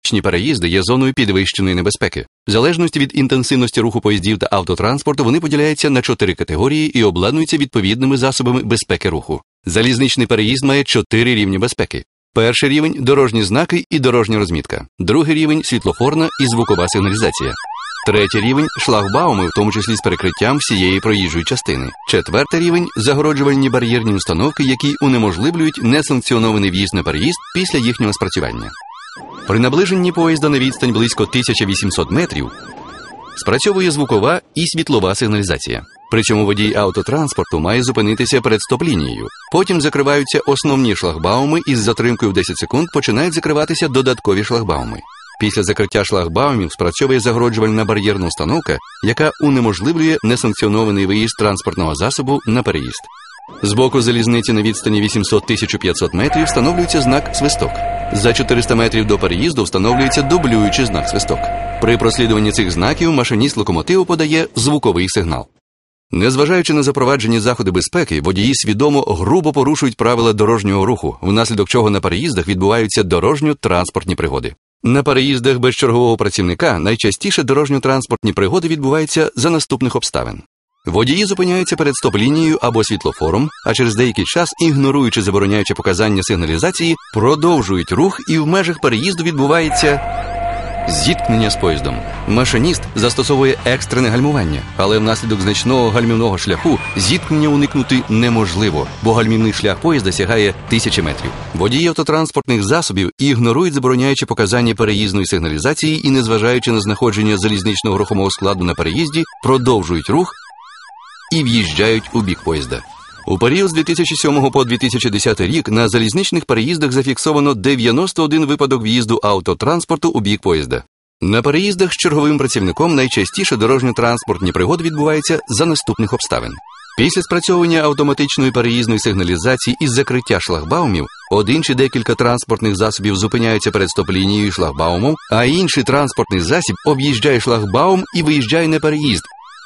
залізничні переїзди є зоною підвищеної небезпеки. В залежності від інтенсивності руху поїздів та автотранспорту вони поділяються на 4 категорії і обладнуються відповідними засобами безпеки руху. Залізничний переїзд має 4 рівні безпеки. Перший рівень – дорожні знаки і дорожня розмітка. Другий рівень – світлофорна і звукова сигналізація. Третій рівень – шлагбауми, в тому числі з перекриттям всієї проїжджої частини. Четвертий рівень – загороджувальні бар'єрні установки, які унеможливлюють несанкціонований в'їзд на переїзд після їхнього спрацювання. При наближенні поїзда на відстань близько 1800 метрів спрацьовує звукова і світлова сигналізація. Причому водій автотранспорту має зупинитися перед стоп-лінією. Потім закриваються основні шлагбауми і з затримкою в 10 секунд починають закриватися додаткові шлагбауми. Після закриття шлагбаумів спрацьовує загороджувальна бар'єрна установка, яка унеможливлює несанкціонований виїзд транспортного засобу на переїзд. З боку залізниці на відстані 800-1500 метрів встановлюється знак «Свисток». За 400 метрів до переїзду встановлюється дублюючий знак «Свисток». При прослідуванні цих знаків машиніст локомотиву подає звуковий сигнал. Незважаючи на запроваджені заходи безпеки, водії свідомо грубо порушують правила дорожнього руху, внаслідок чого на переїздах відбуваються дорожньо-транспортні пригоди. На переїздах без чергового працівника найчастіше дорожньо-транспортні пригоди відбуваються за наступних обставин. Водії зупиняються перед стоп-лінією або світлофором, а через деякий час, ігноруючи забороняючі показання сигналізації, продовжують рух і в межах переїзду відбувається зіткнення з поїздом. Машиніст застосовує екстрене гальмування, але внаслідок значного гальмівного шляху зіткнення уникнути неможливо, бо гальмівний шлях поїзда сягає 1000 метрів. Водії автотранспортних засобів ігнорують забороняючі показання переїзної сигналізації і, незважаючи на знаходження залізничного рухомого складу на переїзді, продовжують рух і в'їжджають у бік поїзда. У період з 2007 по 2010 рік на залізничних переїздах зафіксовано 91 випадок в'їзду автотранспорту у бік поїзда. На переїздах з черговим працівником найчастіше дорожньо-транспортні пригоди відбуваються за наступних обставин. Після спрацьовування автоматичної переїзної сигналізації із закриття шлагбаумів, один чи декілька транспортних засобів зупиняються перед стоп-лінією і шлагбаумом, а інший транспортний засіб об'їжджає шлагбаум і виїжджає на переїзд,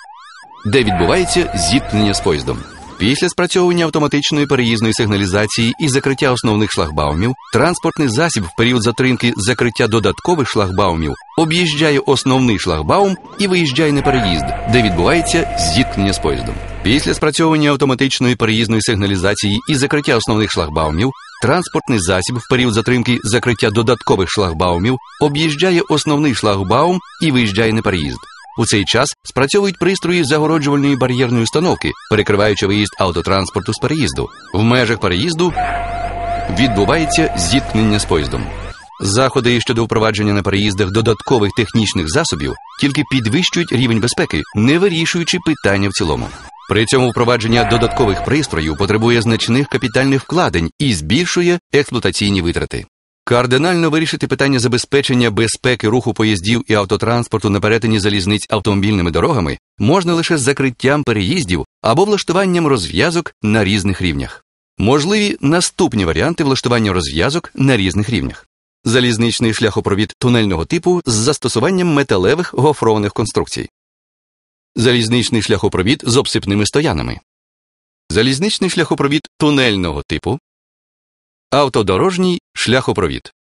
де відбувається зіткнення з поїздом. Після спрацьовування автоматичної переїзної сигналізації і закриття основних шлагбаумів, транспортний засіб в період затримки закриття додаткових шлагбаумів об'їжджає основний шлагбаум і виїжджає на переїзд, де відбувається зіткнення з поїздом. Після спрацьовування автоматичної переїзної сигналізації і закриття основних шлагбаумів, транспортний засіб в період затримки закриття додаткових шлагбаумів об'їжджає основний шлагбаум і виїжджає на переїзд. У цей час спрацьовують пристрої загороджувальної бар'єрної установки, перекриваючи виїзд автотранспорту з переїзду. В межах переїзду відбувається зіткнення з поїздом. Заходи щодо впровадження на переїздах додаткових технічних засобів тільки підвищують рівень безпеки, не вирішуючи питання в цілому. При цьому впровадження додаткових пристроїв потребує значних капітальних вкладень і збільшує експлуатаційні витрати. Кардинально вирішити питання забезпечення безпеки руху поїздів і автотранспорту на перетині залізниць автомобільними дорогами можна лише з закриттям переїздів або влаштуванням розв'язок на різних рівнях. Можливі наступні варіанти влаштування розв'язок на різних рівнях. Залізничний шляхопровід тунельного типу з застосуванням металевих гофрованих конструкцій. Залізничний шляхопровід з обсипними стоянами. Залізничний шляхопровід тунельного типу. Автодорожній шляхопровід.